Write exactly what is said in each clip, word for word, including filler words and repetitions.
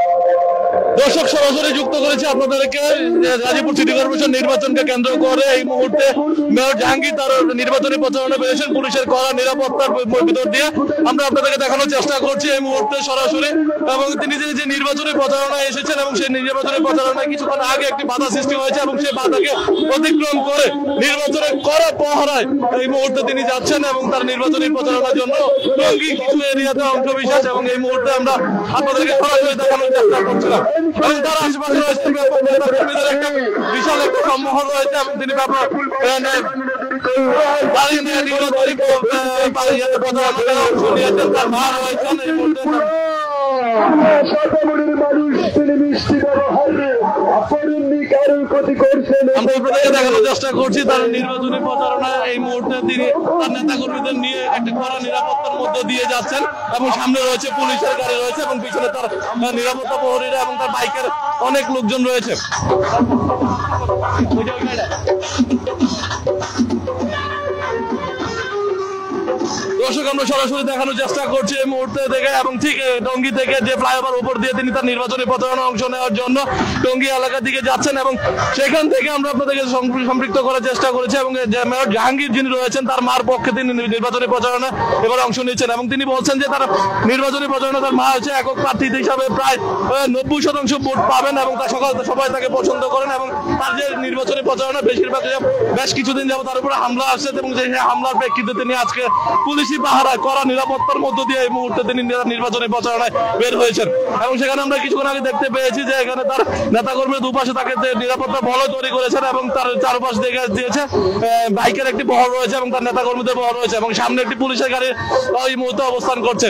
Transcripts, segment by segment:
দর্শক সরাসরি যুক্ত করেছে আপনাদেরকে গাজীপুর সিটি কর্পোরেশন নির্বাচনকে কেন্দ্র করে এই মুহূর্তে মেয়র জাহাঙ্গীর তার নির্বাচনী প্রচারণা পেয়েছেন পুলিশের কড়া নিরাপত্তার ভিতর দিয়ে। আমরা আপনাদেরকে দেখানোর চেষ্টা করছি এই মুহূর্তে সরাসরি, এবং তিনি যে নির্বাচনী প্রচারণায় এসেছেন এবং সেই নির্বাচনী প্রচারণায় কিছুক্ষণ আগে একটি বাধা সৃষ্টি হয়েছে এবং সেই বাধাকে অতিক্রম করে নির্বাচনের কড়া পহরায় এই মুহূর্তে তিনি যাচ্ছেন এবং তার নির্বাচনী প্রচারণার জন্য টঙ্গী কিছু এরিয়াতে অংশ বিশেষ এবং এই মুহূর্তে আমরা আপনাদেরকে সরাসরি দেখানোর চেষ্টা করছিলাম। এবং তার আশেপাশে রয়েছে কর্মীদের একটা বিশাল একটা সম্মোহন রয়েছে এবং তিনি ব্যাপার তার মা রয়েছেন এই মুহূর্তে দেখানোর চেষ্টা করছি তার নির্বাচনী প্রচারণা এই মুহূর্তে তিনি তার নেতা কর্মীদের নিয়ে একটা কড়া নিরাপত্তার মধ্যে দিয়ে যাচ্ছেন এবং সামনে রয়েছে পুলিশের গাড়ি রয়েছে এবং পিছনে তার নিরাপত্তা প্রহরীরা এবং তার বাইকের অনেক লোকজন রয়েছে। দর্শক আমরা সরাসরি দেখানোর চেষ্টা করছি এই মুহূর্তে থেকে এবং ঠিক টঙ্গী থেকে যে ফ্লাইওভার উপর দিয়ে তিনি তার নির্বাচনী প্রচারণা অংশ নেওয়ার জন্য টঙ্গী এলাকার দিকে যাচ্ছেন এবং সেখান থেকে আমরা আপনাদেরকে সম্পৃক্ত করার চেষ্টা করেছি এবং মেয়র জাহাঙ্গীর যিনি রয়েছেন তার মার পক্ষে তিনি নির্বাচনী প্রচারণা এবার অংশ নিচ্ছেন এবং তিনি বলছেন যে তার নির্বাচনী প্রচারণা তার মা হচ্ছে একক প্রার্থী হিসাবে প্রায় নব্বই শতাংশ ভোট পাবেন এবং তার সকল সবাই তাকে পছন্দ করেন এবং তার যে নির্বাচনী প্রচারণা বেশিরভাগ বেশ কিছুদিন যাবো তার উপরে হামলা আসছে এবং সেই হামলার প্রেক্ষিতে তিনি আজকে পুলিশি পাহারায় কড়া নিরাপত্তার মধ্য দিয়ে এই মুহূর্তে তিনি নির্বাচনী প্রচারণায় বের হয়েছেন এবং সেখানে আমরা কিছুক্ষণ আগে দেখতে পেয়েছি যে এখানে তার নেতাকর্মীর দুপাশে তাকে নিরাপত্তা বলয় তৈরি করেছেন এবং তার চারপাশ দেখে দিয়েছে বাইকের একটি বহর রয়েছে এবং তার নেতাকর্মীদের বহর রয়েছে এবং সামনে একটি পুলিশের গাড়ি এই মুহূর্তে অবস্থান করছে।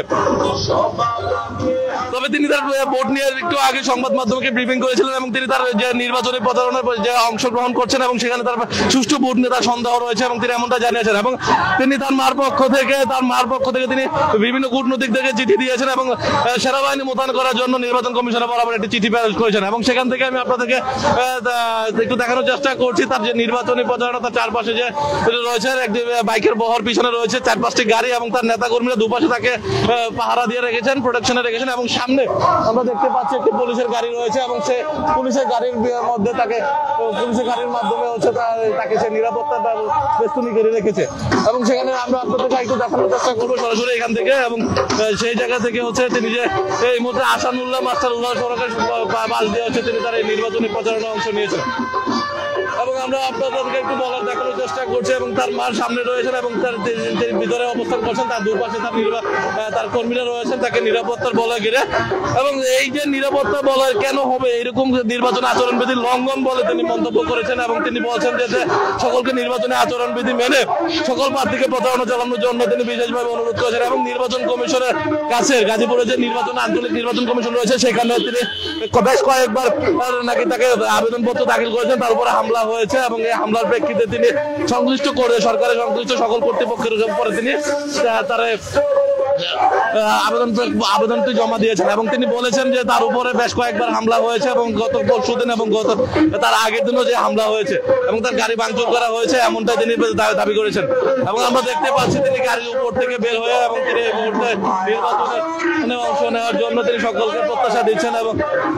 তবে তিনি তার ভোট নিয়ে একটু আগে সংবাদ মাধ্যমকে ব্রিফিং করেছিলেন এবং তিনি তার যে নির্বাচনী প্রচারণায় যে অংশগ্রহণ করছেন এবং সেখানে তার সুষ্ঠু ভোট নিয়ে তার সন্দেহ রয়েছে এবং তিনি এমনটা জানিয়েছেন এবং তিনি তার মার পক্ষ থেকে তার মার পক্ষ থেকে তিনি বিভিন্ন কূটনৈতিক থেকে চিঠি দিয়েছেন এবং সেনাবাহিনী মোতায়েন করার জন্য নির্বাচন কমিশনের বরাবর একটি চিঠি প্রেরণ করেছেন এবং সেখান থেকে আমি আপনাদেরকে একটু দেখানোর চেষ্টা করছি তার যে নির্বাচনী প্রচারণা তার চারপাশে যে রয়েছে একটি বাইকের বহর পিছনে রয়েছে চার পাঁচটি গাড়ি এবং তার নেতা কর্মীরা দুপাশে তাকে পাহারা দিয়ে রেখেছেন প্রোটেকশনে রেখেছেন এবং সামনে আমরা দেখতে পাচ্ছি একটি পুলিশের গাড়ি রয়েছে এবং সে পুলিশের গাড়ির মধ্যে তাকে পুলিশের গাড়ির মাধ্যমে হচ্ছে তাকে সে নিরাপত্তা বেষ্টনী করে রেখেছে এবং সেখানে আমরা আপনাদেরকে একটু দেখানোর চেষ্টা করবো সরাসরি এখান থেকে এবং সেই জায়গা থেকে হচ্ছে তিনি যে এই মুহূর্তে আসানুল্লাহ মাস্টার উল্লাহ সড়কের বাস দিয়ে হচ্ছে তিনি তার এই নির্বাচনী প্রচারণা অংশ নিয়েছেন এবং আমরা আপনাদেরকে একটু বলার দেখানোর চেষ্টা করছি এবং তার মার সামনে রয়েছেন এবং তার ভিতরে অবস্থান করছেন তার দুপাশে তার তার কর্মীরা রয়েছেন তাকে নিরাপত্তার বলয় ঘিরে এবং এই যে নিরাপত্তা বলয় কেন হবে এরকম নির্বাচন আচরণবিধি লঙ্ঘন বলে তিনি মন্তব্য করেছেন এবং তিনি বলছেন যে সকলকে নির্বাচনী আচরণবিধি মেনে সকল প্রার্থীকে প্রচারণা চালানোর জন্য তিনি বিশেষভাবে অনুরোধ করেছেন এবং নির্বাচন কমিশনের কাছে গাজীপুরে যে নির্বাচন আঞ্চলিক নির্বাচন কমিশন রয়েছে সেখানে তিনি বেশ কয়েকবার নাকি তাকে আবেদনপত্র দাখিল করেছেন তার উপরে হামলা হয়েছে এবং এই হামলার প্রেক্ষিতে তিনি সংশ্লিষ্ট করে সরকারের সংশ্লিষ্ট সকল কর্তৃপক্ষের উপরে তিনি তার আবেদন আবেদনটি জমা দিয়েছেন এবং তিনি বলেছেন যে তার উপরে বেশ কয়েকবার হামলা হয়েছে এবং গত পরশু দিন এবং গত তার আগের দিনও যে হামলা হয়েছে এবং তার গাড়ি ভাঙচুর করা হয়েছে এমনটা তিনি দাবি করেছেন এবং আমরা দেখতে পাচ্ছি তিনি গাড়ির উপর থেকে বের হয়ে এবং তিনি এই মুহূর্তে নির্বাচনে অংশ নেওয়ার জন্য তিনি সকলকে প্রত্যাশা দিচ্ছেন এবং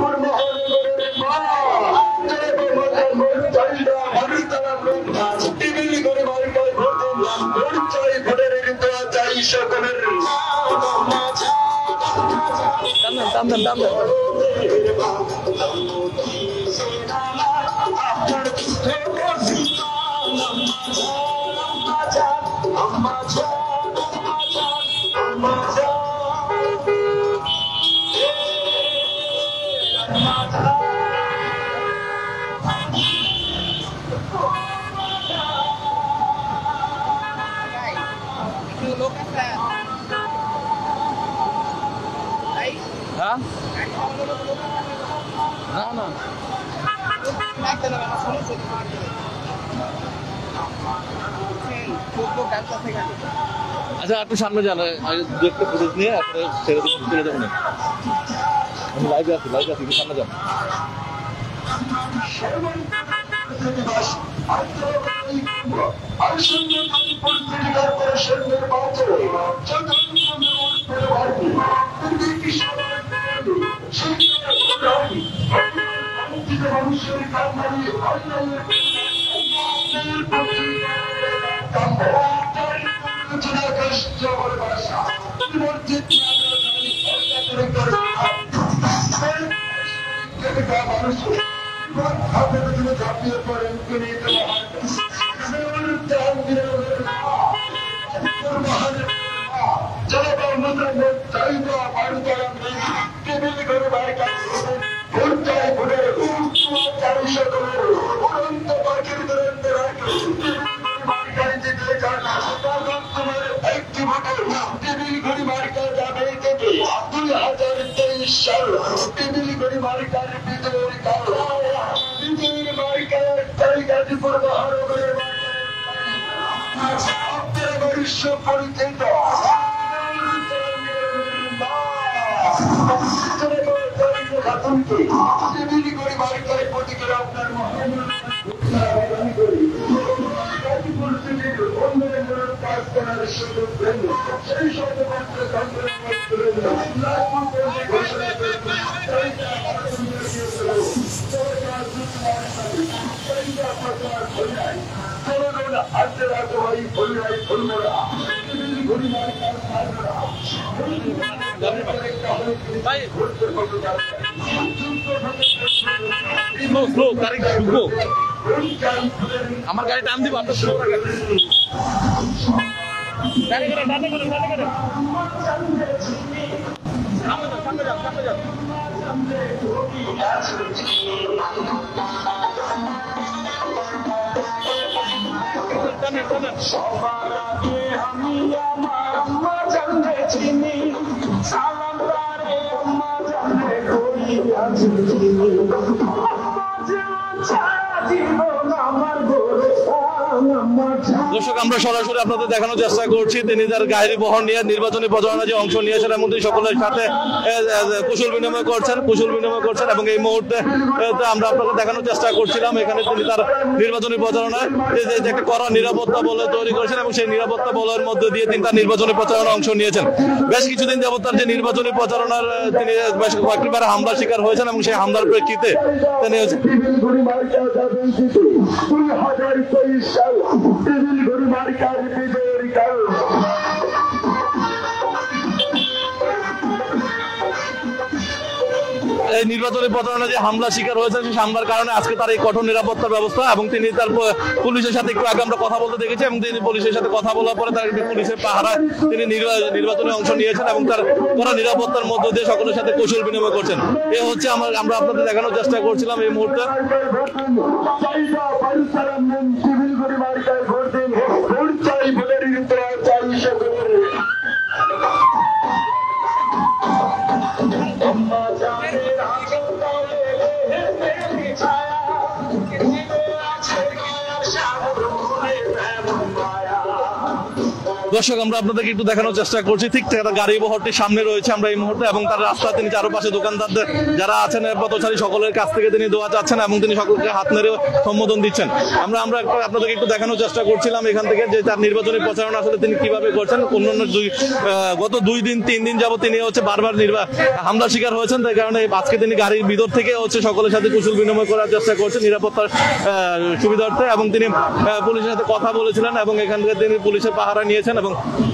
দাম দাম দাম দাম হ্যাঁ না না আচ্ছা আপনি সামনে যান দু একটা ফুটেজ নিয়ে আপনি ছেড়ে দিয়ে চলে যাবেন আমি লাইভে আছি লাইভে আছি সামনে যান Thank you. আমার গাড়ি টান দিব দর্শক, আমরা সরাসরি আপনাদের দেখানোর চেষ্টা করছি তিনি তার গাড়ি বহর নিয়ে নির্বাচনী প্রচারণা যে অংশ নিয়েছেন এবং তিনি সকলের সাথে কুশল বিনিময় করছেন কুশল বিনিময় করছেন এবং এই মুহূর্তে আমরা আপনাদের দেখানোর চেষ্টা করছিলাম এখানে তিনি তার নির্বাচনী প্রচারণায় যে একটা কড়া নিরাপত্তা বলয় তৈরি করেছেন এবং সেই নিরাপত্তা বলয়ের মধ্যে দিয়ে তিনি তার নির্বাচনী প্রচারণা অংশ নিয়েছেন। বেশ কিছুদিন যাবত তার যে নির্বাচনী প্রচারণার তিনি বেশ কয়েকবার হামলার শিকার হয়েছেন এবং সেই হামলার প্রেক্ষিতে তিনি এই নির্বাচনী প্রচারণা যে হামলা শিকার হয়েছে সেই হামলার কারণে আজকে তার এই কঠোর নিরাপত্তা ব্যবস্থা এবং তিনি তার পুলিশের সাথে একটু আগে আমরা কথা বলতে দেখেছি এবং তিনি পুলিশের সাথে কথা বলার পরে তার পুলিশের পাহারায় তিনি নির্বাচনে অংশ নিয়েছেন এবং তার কড়া নিরাপত্তার মধ্য দিয়ে সকলের সাথে কৌশল বিনিময় করছেন। এ হচ্ছে আমার আমরা আপনাদের দেখানোর চেষ্টা করছিলাম এই মুহূর্তে। দর্শক, আমরা আপনাদেরকে একটু দেখানোর চেষ্টা করছি ঠিক তার গাড়ি বহরটি সামনে রয়েছে আমরা এই মুহূর্তে এবং তার রাস্তা তিনি চারপাশে দোকানদারদের যারা আছেন পথচারী সকলের কাছ থেকে তিনি দোয়া চাচ্ছেন এবং তিনি সকলকে হাত নেড়ে সম্বোধন দিচ্ছেন। আমরা আমরা আপনাদেরকে একটু দেখানোর চেষ্টা করছিলাম এখান থেকে যে তার নির্বাচনী প্রচারণা আসলে তিনি কিভাবে করছেন। অন্যান্য দুই গত দুই দিন তিন দিন যাবত তিনি হচ্ছে বারবার হামলার শিকার হয়েছেন, তাই কারণে আজকে তিনি গাড়ির ভিতর থেকে হচ্ছে সকলের সাথে কুশল বিনিময় করার চেষ্টা করছেন নিরাপত্তার সুবিধার্থে এবং তিনি পুলিশের সাথে কথা বলেছিলেন এবং এখান থেকে তিনি পুলিশের পাহারা নিয়েছেন এবং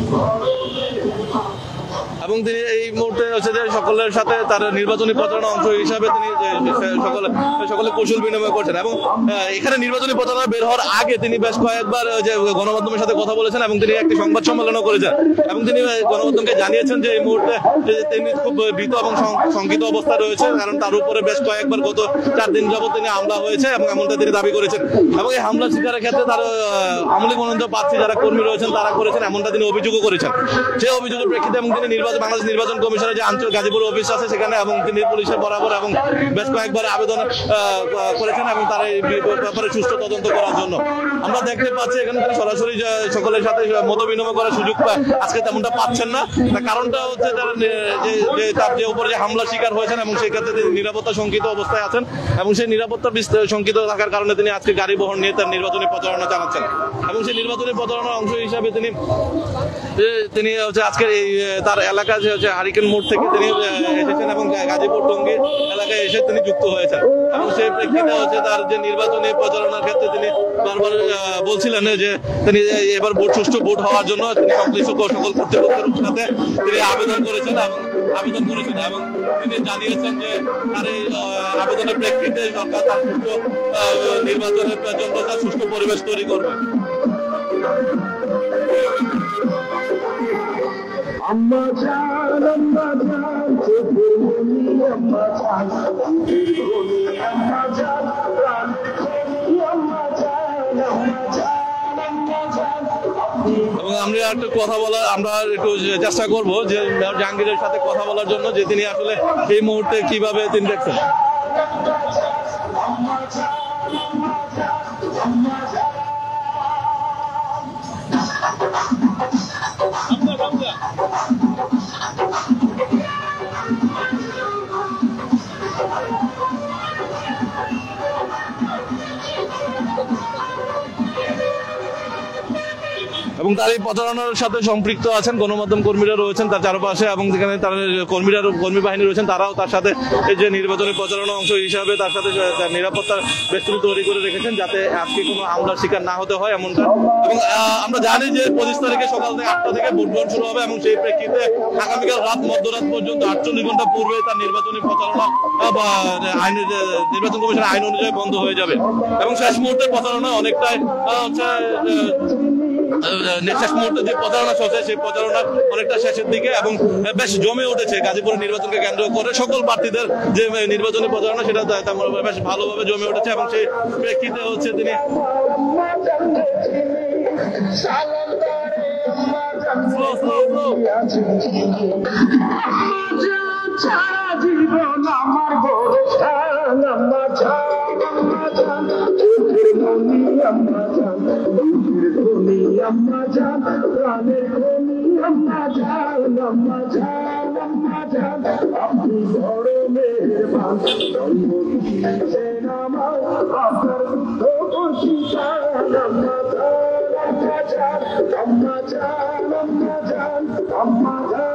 এবং তিনি এই মুহূর্তে হচ্ছে যে সকলের সাথে তার নির্বাচনী প্রচারণা অংশ হিসাবে তিনি সকলে সকলে কৌশল বিনিময় করছেন এবং এখানে নির্বাচনী প্রচারণা বের হওয়ার আগে তিনি বেশ কয়েকবার যে গণমাধ্যমের সাথে কথা বলেছেন এবং তিনি একটি সংবাদ সম্মেলনও করেছেন এবং তিনি গণমাধ্যমকে জানিয়েছেন যে এই মুহূর্তে তিনি খুব ভীত এবং শঙ্কিত অবস্থা রয়েছে কারণ তার উপরে বেশ কয়েকবার গত চার দিন যাবত তিনি হামলা হয়েছে এবং এমনটা তিনি দাবি করেছেন এবং এই হামলা শিকারের ক্ষেত্রে তার আমলি মনোনীত প্রার্থী যারা কর্মী রয়েছেন তারা করেছেন এমনটা তিনি অভিযোগও করেছেন। সেই অভিযোগের প্রেক্ষিতে এবং তিনি নির্বাচন বাংলাদেশ নির্বাচন কমিশনের যে আঞ্চলিক গাজীপুর অফিস আছে সেখানে এবং তিনি পুলিশের বরাবর এবং বেশ কয়েকবার আবেদন করেছেন এবং তার এই ব্যাপারে সুষ্ঠু তদন্ত করার জন্য। আমরা দেখতে পাচ্ছি এখানে তিনি সরাসরি সকলের সাথে মত বিনিময় করার সুযোগ আজকে তেমনটা পাচ্ছেন না। কারণটা হচ্ছে তার যে উপরে যে হামলা শিকার হয়েছেন এবং সেই ক্ষেত্রে তিনি নিরাপত্তা শঙ্কিত অবস্থায় আছেন এবং সেই নিরাপত্তা শঙ্কিত থাকার কারণে তিনি আজকে গাড়ি বহর নিয়ে তার নির্বাচনী প্রচারণা চালাচ্ছেন এবং সেই নির্বাচনী প্রচারণার অংশ হিসাবে তিনি তিনি হচ্ছে আজকের এই তার এলাকা এলাকা যে হচ্ছে হারিকেন মোড় থেকে তিনি এসেছেন এবং গাজীপুর টঙ্গী এলাকায় এসে তিনি যুক্ত হয়েছেন এবং সেই প্রেক্ষিতে হচ্ছে তার যে নির্বাচনী প্রচারণার ক্ষেত্রে তিনি বারবার বলছিলেন যে তিনি এবার ভোট সুষ্ঠু ভোট হওয়ার জন্য তিনি সংশ্লিষ্ট সকল কর্তৃপক্ষের সাথে তিনি আবেদন করেছেন এবং আবেদন করেছেন এবং তিনি জানিয়েছেন যে তার এই আবেদনের প্রেক্ষিতে সরকার তার সুষ্ঠু নির্বাচনের জন্য তার সুষ্ঠু পরিবেশ তৈরি করবে। আম্মা জান আম্মা জান চোখের মনি আম্মা জান আম্মা জান প্রাণের খনি আম্মা জান আম্মা জান আম্মা জান। এবং আমরা একটু কথা বলা আমরা একটু চেষ্টা করব যে জাহাঙ্গীরের সাথে কথা বলার জন্য যে তিনি আসলে এই মুহূর্তে কিভাবে তিনি দেখছেন। এবং তার এই প্রচারণার সাথে সম্পৃক্ত আছেন গণমাধ্যম কর্মীরা রয়েছেন তার চারপাশে এবং যেখানে তার কর্মীরা কর্মী বাহিনী রয়েছেন তারাও তার সাথে এই যে নির্বাচনী প্রচারণা অংশ হিসাবে তার সাথে তার নিরাপত্তার বেষ্টনী তৈরি করে রেখেছেন যাতে আজকে কোনো হামলার শিকার না হতে হয় এমনটা। এবং আমরা জানি যে পঁচিশ তারিখে সকাল থেকে আটটা থেকে ভোট গ্রহণ শুরু হবে এবং সেই প্রেক্ষিতে আগামীকাল রাত মধ্যরাত পর্যন্ত আটচল্লিশ ঘন্টা পূর্বে তার নির্বাচনী প্রচারণা বা আইনের নির্বাচন কমিশনের আইন অনুযায়ী বন্ধ হয়ে যাবে এবং শেষ মুহূর্তের প্রচারণা অনেকটাই হচ্ছে শেষ মুহূর্তে যে প্রচারণা চলছে সেই প্রচারণা অনেকটা শেষের দিকে এবং বেশ জমে উঠেছে গাজীপুরের নির্বাচনকে কেন্দ্র করে সকল প্রার্থীদের যে নির্বাচনী প্রচারণা সেটা বেশ ভালোভাবে জমে উঠেছে এবং সেই প্রেক্ষিতে হচ্ছে তিনি আম্মা জান প্রাণের খনি আম্মা জান আম্মা জান আম্মা জান আপনি বড় মেহেরবান জন্ম দিয়েছেন আমার আপনার দুঃখ আম্মা জান আম্মা জান আম্মা জান আম্মা জান আম্মা জান।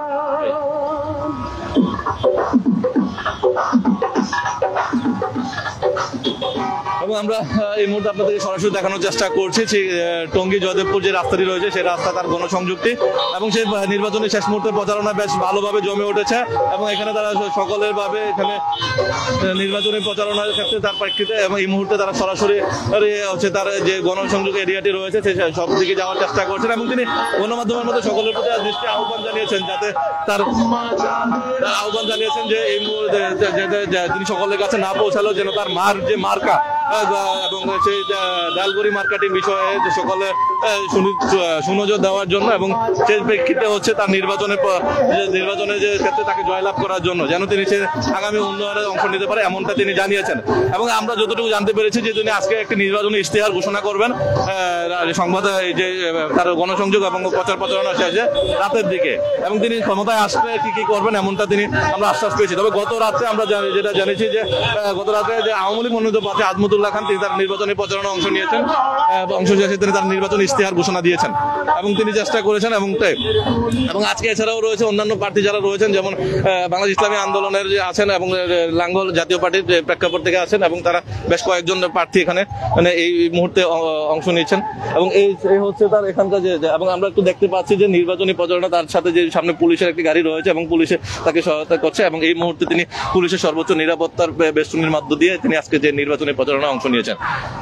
এবং আমরা এই মুহূর্তে আপনাদেরকে সরাসরি দেখানোর চেষ্টা করছি টঙ্গী জয়দেবপুর যে রাস্তাটি রয়েছে সেই রাস্তা তার গণসংযুক্তি এবং সেই নির্বাচনী শেষ মুহূর্তে প্রচারণা বেশ ভালোভাবে জমে উঠেছে এবং এখানে তারা সকলের ভাবে এখানে নির্বাচনী প্রচারণার ক্ষেত্রে তার প্রেক্ষিতে এবং এই মুহূর্তে তারা সরাসরি হচ্ছে তার যে গণসংযোগ এরিয়াটি রয়েছে সেই সব দিকে যাওয়ার চেষ্টা করছেন এবং তিনি গণমাধ্যমের মধ্যে সকলের প্রতি দৃষ্টি আহ্বান জানিয়েছেন যাতে তার আহ্বান জানিয়েছেন যে এই মুহূর্তে তিনি সকলের কাছে না পৌঁছালেও যেন তার মার যে মার্কা এবং সেই ডালগুড়ি মার্কেটিং বিষয়ে সকলে সুনজর দেওয়ার জন্য এবং সেই প্রেক্ষিতে হচ্ছে তার নির্বাচনের নির্বাচনের যে ক্ষেত্রে তাকে জয়লাভ করার জন্য যেন তিনি সে আগামী উন্নয়নে অংশ নিতে পারে এমনটা তিনি জানিয়েছেন এবং আমরা যতটুকু জানতে পেরেছি যে তিনি আজকে একটি নির্বাচনী ইশতেহার ঘোষণা করবেন সংবাদ যে তার গণসংযোগ এবং প্রচার প্রচারণা শেষে রাতের দিকে এবং তিনি ক্ষমতায় আসলে কি কি করবেন এমনটা তিনি আমরা আশ্বাস পেয়েছি। তবে গত রাত্রে আমরা যেটা জেনেছি যে গত রাতে যে আওয়ামী লীগ মনোনীত প্রার্থী আজমতুল্লাহ খান তিনি তার নির্বাচনী প্রচারণা অংশ নিয়েছেন অংশ শেষে তিনি তার নির্বাচনী ইশতেহার ঘোষণা দিয়েছেন এবং তিনি চেষ্টা করেছেন এবং এবং আজকে এছাড়াও রয়েছে অন্যান্য প্রার্থী যারা রয়েছেন যেমন বাংলাদেশ ইসলামী আন্দোলনের যে আছেন এবং লাঙ্গল জাতীয় পার্টির প্রেক্ষাপট থেকে আছেন এবং তারা বেশ কয়েকজন প্রার্থী এখানে মানে এই মুহূর্তে অংশ নিয়েছেন এবং এই হচ্ছে তার এখানকার যে এবং আমরা একটু দেখতে পাচ্ছি যে নির্বাচনী প্রচারণা তার সাথে যে সামনে পুলিশের একটি গাড়ি রয়েছে এবং পুলিশে তাকে সহায়তা করছে এবং এই মুহূর্তে তিনি পুলিশের সর্বোচ্চ নিরাপত্তার বেষ্টনীর মধ্য দিয়ে তিনি আজকে যে নির্বাচনী প্রচারণা অংশ নিয়েছেন।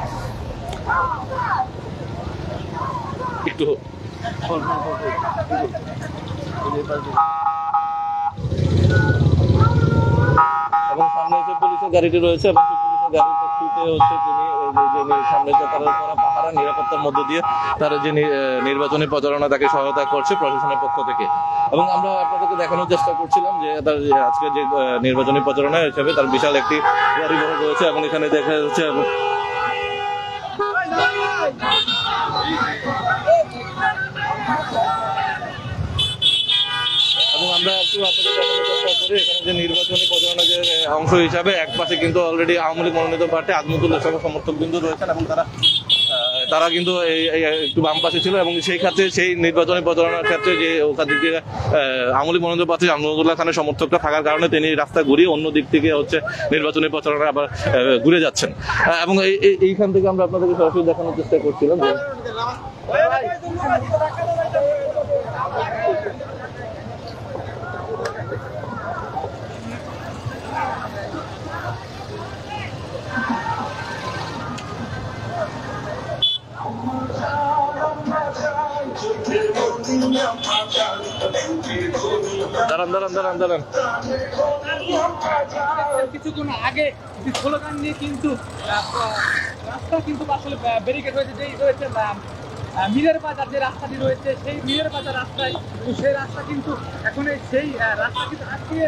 একটু এবং সামনে যে পুলিশের গাড়িটি রয়েছে এবং পুলিশের গাড়ির প্রেক্ষিতে হচ্ছে তিনি সামনে যে তারা পাহারা নিরাপত্তার মধ্য দিয়ে তার যে নির্বাচনী প্রচারণা তাকে সহায়তা করছে প্রশাসনের পক্ষ থেকে এবং আমরা আপনাদেরকে দেখানোর চেষ্টা করছিলাম যে তার আজকে যে নির্বাচনী প্রচারণা হিসেবে তার বিশাল একটি গাড়ি ঘোড়া রয়েছে এবং এখানে দেখা যাচ্ছে এবং এবং আমরা একটু আপনাদের দেখানোর চেষ্টা করি এখানে যে নির্বাচনী প্রচারণা যে অংশ হিসাবে এক পাশে কিন্তু অলরেডি আওয়ামী লীগ মনোনীত প্রার্থী আজমতুল্লাহ সহ সমর্থক বিন্দু রয়েছেন এবং তারা তারা কিন্তু একটু বাম পাশে ছিল এবং সেই ক্ষেত্রে সেই নির্বাচনী প্রচারণার ক্ষেত্রে যে ওখান দিক থেকে আমলি মনোনয়ন প্রার্থী আমনুল্লাহ খানের সমর্থকরা থাকার কারণে তিনি রাস্তা ঘুরিয়ে অন্য দিক থেকে হচ্ছে নির্বাচনী প্রচারণা আবার ঘুরে যাচ্ছেন এবং এইখান থেকে আমরা আপনাদেরকে সরাসরি দেখানোর চেষ্টা করছিলাম যে দাঁড়ান দাঁড়ান দাঁড়ান দাঁড়ান কিছুক্ষণ আগে স্লোগান নিয়ে কিন্তু রাস্তা কিন্তু আসলে ব্যারিকেড হয়েছে, যেই রয়েছে মিলের বাজার যে রাস্তাটি রয়েছে সেই মিলের বাজার রাস্তায়, সেই রাস্তা কিন্তু এখন সেই রাস্তা কিন্তু আজকে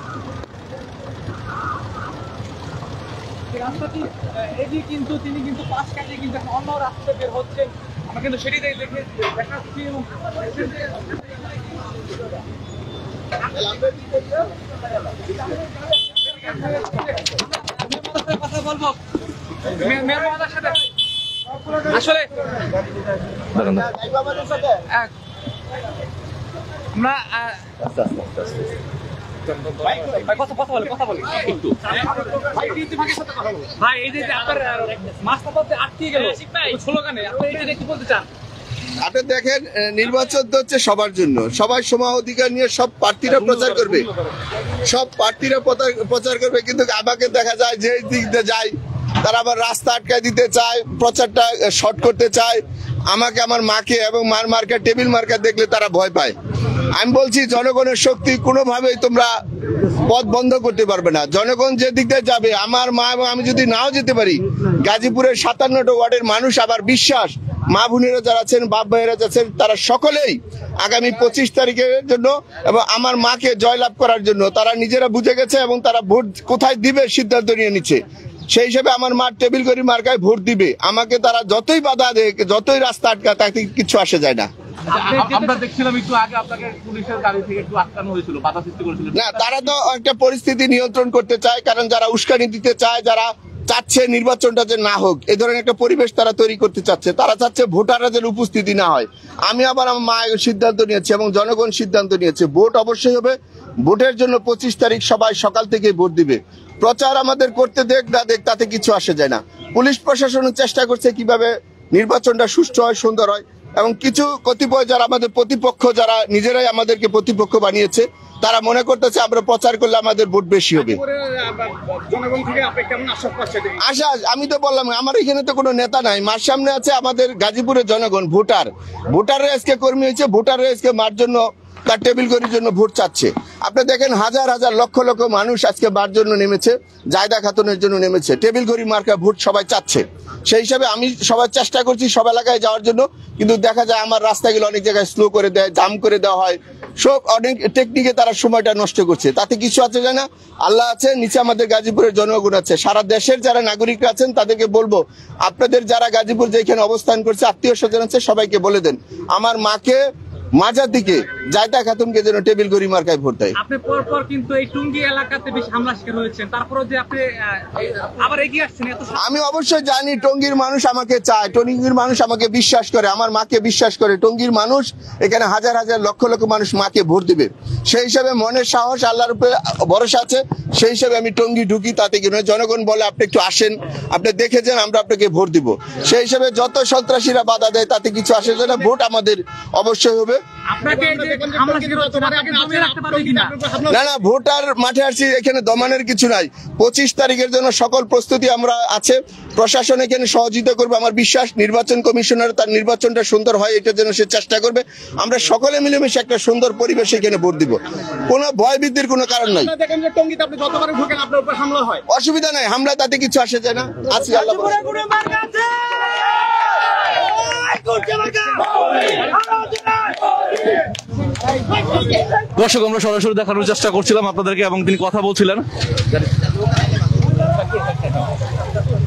রাস্তাটি এগিয়ে কিন্তু তিনি কিন্তু পাশ কাটিয়ে কিন্তু অন্য রাস্তায় বের হচ্ছেন। আমরা কিন্তু সেটি দেখে দেখাচ্ছি এবং কথা বলবো মেয়র সাথে আসলে আমরা কথা কথা বলে কথা বলি একটু ভাই, এই যে আপনার মাস্টার পথে আটকে গেল স্লোগানে, আপনি এটা কি বলতে চান? আপনি দেখেন, নির্বাচন তো হচ্ছে সবার জন্য, সবাই সমান অধিকার নিয়ে সব প্রার্থীরা প্রচার করবে, সব প্রার্থীরা প্রচার করবে, কিন্তু আমাকে দেখা যায় যে দিক দিয়ে যায় তারা আবার রাস্তা আটকায় দিতে চায়, প্রচারটা শর্ট করতে চায়। আমাকে আমার মাকে এবং মার মার্কা টেবিল মার্কা দেখলে তারা ভয় পায়। আমি বলছি জনগণের শক্তি কোনোভাবেই তোমরা পথ বন্ধ করতে পারবে না। জনগণ যে দিক দিয়ে যাবে, আমার মা এবং আমি যদি নাও যেতে পারি, গাজীপুরের সাতান্নটা ওয়ার্ডের মানুষ আবার বিশ্বাস, মা বোনেরা যারা আছেন, বাপ ভাইয়েরা আছেন, তারা সকলেই আগামী পঁচিশ তারিখের জন্য এবং আমার মাকে জয়লাভ করার জন্য তারা নিজেরা বুঝে গেছে এবং তারা ভোট কোথায় দিবে সিদ্ধান্ত নিয়ে নিচ্ছে। সেই হিসেবে আমার মা টেবিল করি মার্কায় ভোট দিবে। আমাকে তারা যতই বাধা দেয়, যতই রাস্তা আটকায়, তাতে কিছু আসে যায় না। আমরা দেখছিলাম একটু আগে আপনাকে পুলিশের গাড়ি থেকে একটু আটকানো হয়েছিল, বাধা সৃষ্টি করেছিল। না, তারা তো একটা পরিস্থিতি নিয়ন্ত্রণ করতে চায়, কারণ যারা উস্কানি দিতে চায়, যারা চাচ্ছে নির্বাচনটা যে না হোক, এই ধরনের একটা পরিবেশ তারা তৈরি করতে চাচ্ছে। তারা চাচ্ছে ভোটাররা যেন উপস্থিতি না হয়। আমি আবার আমার মা সিদ্ধান্ত নিয়েছি এবং জনগণ সিদ্ধান্ত নিয়েছে, ভোট অবশ্যই হবে। ভোটের জন্য পঁচিশ তারিখ সবাই সকাল থেকে ভোট দিবে। প্রচার আমাদের করতে দেখ না দেখ তাতে কিছু আসে যায় না। পুলিশ প্রশাসনের চেষ্টা করছে কিভাবে নির্বাচনটা সুষ্ঠু হয়, সুন্দর হয়, এবং কিছু কতিপয় যারা আমাদের প্রতিপক্ষ, যারা নিজেরাই আমাদেরকে প্রতিপক্ষ বানিয়েছে, তারা মনে করতেছে আমরা প্রচার করলে আমাদের ভোট বেশি হবে। আশা, আমি তো বললাম আমার এখানে তো কোনো নেতা নাই, মার সামনে আছে আমাদের গাজীপুরের জনগণ, ভোটার। ভোটাররা আজকে কর্মী হয়েছে, ভোটাররা আজকে মার জন্য, তার টেবিল করির জন্য ভোট চাচ্ছে। আপনি দেখেন হাজার হাজার লক্ষ লক্ষ মানুষ আজকে বার জন্য নেমেছে, জায়দা খাতুনের জন্য নেমেছে, টেবিল ঘড়ি মার্কা ভোট সবাই চাচ্ছে। সেই হিসাবে আমি সবার চেষ্টা করছি সব এলাকায় যাওয়ার জন্য, কিন্তু দেখা যায় আমার রাস্তাগুলো অনেক জায়গায় স্লো করে দেয়, জাম করে দেওয়া হয়, সব অনেক টেকনিকে তারা সময়টা নষ্ট করছে। তাতে কিছু আছে যায় না। আল্লাহ আছে, নিচে আমাদের গাজীপুরের জনগণ আছে, সারা দেশের যারা নাগরিকরা আছেন তাদেরকে বলবো, আপনাদের যারা গাজীপুর যেখানে অবস্থান করছে, আত্মীয় স্বজন আছে, সবাইকে বলে দেন আমার মাকে মাজার দিকে জায়দা খাতুনকে যেন টেবিল ঘড়ি মার্কায় ভোট দেয়। আপনি পর পর কিন্তু এই টুঙ্গি এলাকাতে বেশি হামলা শিকার হয়েছেন, তারপরে যে আপনি আবার এগিয়ে আসছেন, আমি অবশ্যই জানি টঙ্গীর মানুষ আমাকে চায়, টঙ্গীর মানুষ আমাকে বিশ্বাস করে, আমার মাকে বিশ্বাস করে। টঙ্গীর মানুষ এখানে হাজার হাজার লক্ষ লক্ষ মানুষ মাকে ভোট দিবে। সেই হিসাবে মনের সাহস, আল্লাহর উপরে ভরসা আছে, সেই হিসাবে আমি টঙ্গী ঢুকি। তাতে কি নয়, জনগণ বলে আপনি একটু আসেন, আপনি দেখে যান, আমরা আপনাকে ভোট দিব। সেই হিসাবে যত সন্ত্রাসীরা বাধা দেয় তাতে কিছু আসে যায় না। ভোট আমাদের অবশ্যই হবে। না না, ভোটার মাঠে আসছি, এখানে দমানের কিছু নাই। পঁচিশ তারিখের জন্য সকল প্রস্তুতি আমরা আছে, প্রশাসন এখানে সহযোগিতা করবে। আমার বিশ্বাস নির্বাচন কমিশনার তার নির্বাচনটা সুন্দর হয় এটার জন্য সে চেষ্টা করবে। আমরা সকলে মিলেমিশে একটা সুন্দর পরিবেশে এখানে ভোট দিব, কোনো ভয় ভীতির কোনো কারণ নাই। অসুবিধা নাই, হামলা তাতে কিছু আসে যায় না। আজকে আল্লাহ দর্শক, আমরা সরাসরি দেখানোর চেষ্টা করছিলাম আপনাদেরকে এবং তিনি কথা বলছিলেন।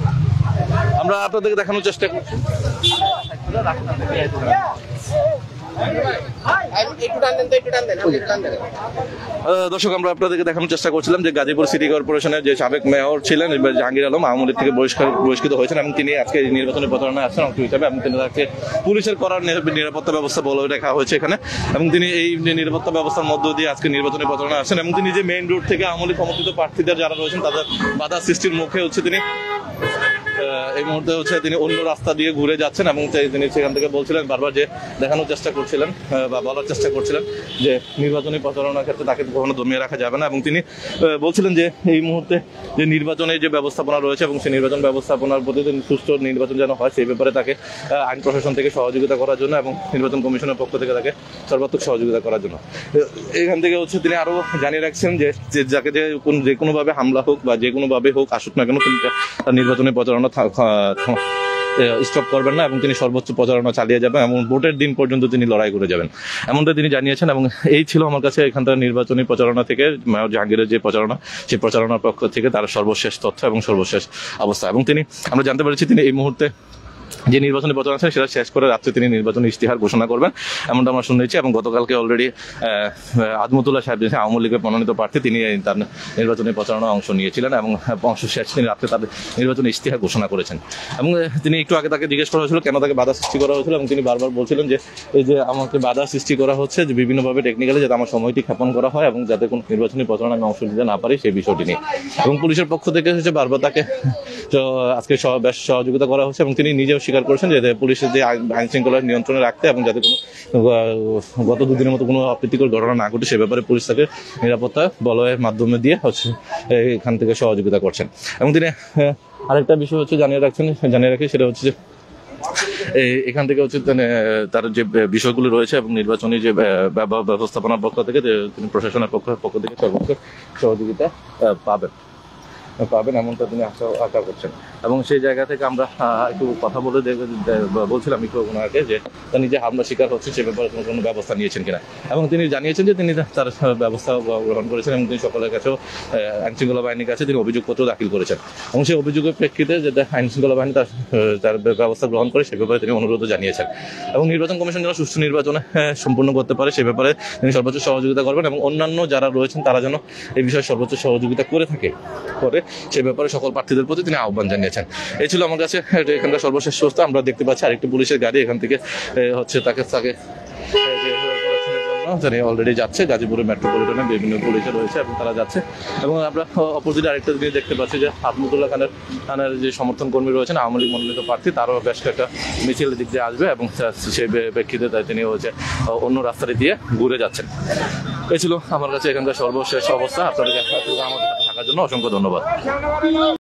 আমরা আপনাদেরকে দেখানোর চেষ্টা করছি। আহ, দর্শক আমরা আপনাদেরকে দেখানোর চেষ্টা করছিলাম যে গাজীপুর সিটি কর্পোরেশনের যে সাবেক মেয়র ছিলেন এবার জাহাঙ্গীর আলম আওয়ামী লীগ থেকে বহিষ্কার বহিষ্কৃত হয়েছেন এবং তিনি আজকে এই নির্বাচনী প্রচারণায় আসছেন অংশ হিসাবে এবং তিনি তাকে পুলিশের করার নিরাপ- নিরাপত্তা ব্যবস্থা বলে রাখা হয়েছে এখানে এবং তিনি এই নিরাপত্তা ব্যবস্থার মধ্য দিয়ে আজকে নির্বাচনী প্রচারণায় আসছেন এবং তিনি যে মেইন রোড থেকে আওয়ামী লীগ সমর্থিত প্রার্থীদের যারা রয়েছেন তাদের বাধা সৃষ্টির মুখে হচ্ছে তিনি আহ, এই মুহূর্তে হচ্ছে তিনি অন্য রাস্তা দিয়ে ঘুরে যাচ্ছেন এবং তে- তিনি সেখান থেকে বলছিলেন বারবার যে দেখানোর চেষ্টা করছিলেন আহ, বা বলার চেষ্টা করছিলেন যে নির্বাচনী প্রচারণার ক্ষেত্রে তাকে কখনো দমিয়ে রাখা যাবে না এবং তিনি আহ, বলছিলেন যে এই মুহূর্তে যে নির্বাচনের যে ব্যবস্থাপনা রয়েছে এবং সেই নির্বাচন ব্যবস্থাপনার প্রতি তিনি সুষ্ঠু নির্বাচন যেন হয় সেই ব্যাপারে তাকে আহ, আইন প্রশাসন থেকে সহযোগিতা করার জন্য এবং নির্বাচন কমিশনের পক্ষ থেকে তাকে সর্বাত্মক সহযোগিতা করার জন্য আহ, এখান থেকে হচ্ছে তিনি আরো জানিয়ে রাখছেন যে যে যাকে যে কোন যে কোনোভাবে হামলা হোক বা যে কোনোভাবে হোক আসুক না কেন তিনি তার নির্বাচনী প্রচারণা স্টপ করবেন না এবং তিনি সর্বোচ্চ প্রচারণা চালিয়ে যাবেন এবং ভোটের দিন পর্যন্ত তিনি লড়াই করে যাবেন এমনটা তিনি জানিয়েছেন এবং এই ছিল আমার কাছে এখানকার নির্বাচনী প্রচারণা থেকে মেয়র জাহাঙ্গীরের যে প্রচারণা সেই প্রচারণার পক্ষ থেকে তার সর্বশেষ তথ্য এবং সর্বশেষ অবস্থা এবং তিনি আমরা জানতে পেরেছি তিনি এই মুহূর্তে যে নির্বাচনী প্রচারণা আছে সেটা শেষ করে রাত্রে তিনি নির্বাচনী ইশতেহার ঘোষণা করবেন এমনটা আমরা শুনেছি এবং গতকালকে অলরেডি আজমতুল্লাহ সাহেব যে আওয়ামী লীগের মনোনীত প্রার্থী তিনি তার নির্বাচনী প্রচারণায় অংশ নিয়েছিলেন এবং অংশ শেষ তিনি রাত্রে তার নির্বাচনী ইশতেহার ঘোষণা করেছেন এবং তিনি একটু আগে তাকে জিজ্ঞেস করা হয়েছিল কেন তাকে বাধা সৃষ্টি করা হয়েছিল এবং তিনি বারবার বলছিলেন যে এই যে আমাকে বাধা সৃষ্টি করা হচ্ছে যে বিভিন্নভাবে টেকনিক্যালি যাতে আমার সময়টি ক্ষেপণ করা হয় এবং যাতে কোনো নির্বাচনী প্রচারণা আমি অংশ নিতে না পারি সেই বিষয়টি নিয়ে এবং পুলিশের পক্ষ থেকে হচ্ছে বারবার তাকে আজকে বেশ সহযোগিতা করা হচ্ছে এবং তিনি নিজেও স্বীকার করেছেন যে পুলিশের যে আইন শৃঙ্খলা নিয়ন্ত্রণে রাখতে এবং যাতে কোনো গত দুদিনের মতো কোনো অপ্রীতিকর ঘটনা না ঘটে সে ব্যাপারে পুলিশ তাকে নিরাপত্তা বলয়ের মাধ্যমে দিয়ে হচ্ছে এখান থেকে সহযোগিতা করছেন এবং তিনি আরেকটা বিষয় হচ্ছে জানিয়ে রাখছেন জানিয়ে রাখি সেটা হচ্ছে যে এখান থেকে হচ্ছে তার যে বিষয়গুলো রয়েছে এবং নির্বাচনী যে ব্যবস্থাপনার পক্ষ থেকে তিনি প্রশাসনের পক্ষ পক্ষ থেকে সর্বোচ্চ সহযোগিতা পাবেন পাবেন এমনটা তিনি আশা আশা করছেন এবং সেই জায়গা থেকে আমরা একটু কথা বলে বলছিলাম একটু ওনাকে যে তিনি যে হামলা শিকার হচ্ছে সে ব্যাপারে কোনো কোনো ব্যবস্থা নিয়েছেন কিনা এবং তিনি জানিয়েছেন যে তিনি তার ব্যবস্থা গ্রহণ করেছেন এবং তিনি সকলের কাছেও আইন শৃঙ্খলা বাহিনীর কাছে তিনি অভিযোগপত্র দাখিল করেছেন এবং সেই অভিযোগের প্রেক্ষিতে যে আইন শৃঙ্খলা বাহিনী তার তার ব্যবস্থা গ্রহণ করে সে ব্যাপারে তিনি অনুরোধ জানিয়েছেন এবং নির্বাচন কমিশন যেন সুষ্ঠু নির্বাচনে সম্পূর্ণ করতে পারে সে ব্যাপারে তিনি সর্বোচ্চ সহযোগিতা করবেন এবং অন্যান্য যারা রয়েছেন তারা যেন এই বিষয়ে সর্বোচ্চ সহযোগিতা করে থাকে করে সে ব্যাপারে সকল প্রার্থীদের প্রতি তিনি আহ্বান জানিয়েছেন এই ছিল আমার কাছে এখানকার সর্বশেষ অবস্থা আমরা দেখতে পাচ্ছি আরেকটি পুলিশের গাড়ি এখান থেকে হচ্ছে তাকে তাকে জানি অলরেডি যাচ্ছে গাজীপুরের মেট্রোপলিটনে বিভিন্ন পুলিশে রয়েছে এবং তারা যাচ্ছে এবং আমরা অপোজিটে আরেকটা জিনিস দেখতে পাচ্ছি যে আজমতুল্লাহ খানের খানের যে সমর্থন কর্মী রয়েছেন আওয়ামী লীগ মনোনীত প্রার্থী তারও বেশ কয়েকটা মিছিল দিক দিয়ে আসবে এবং সেই প্রেক্ষিতে তিনি হচ্ছে অন্য রাস্তাটি দিয়ে ঘুরে যাচ্ছেন এই ছিল আমার কাছে এখানকার সর্বশেষ অবস্থা আপনাদেরকে আমাদের থাকার জন্য অসংখ্য ধন্যবাদ।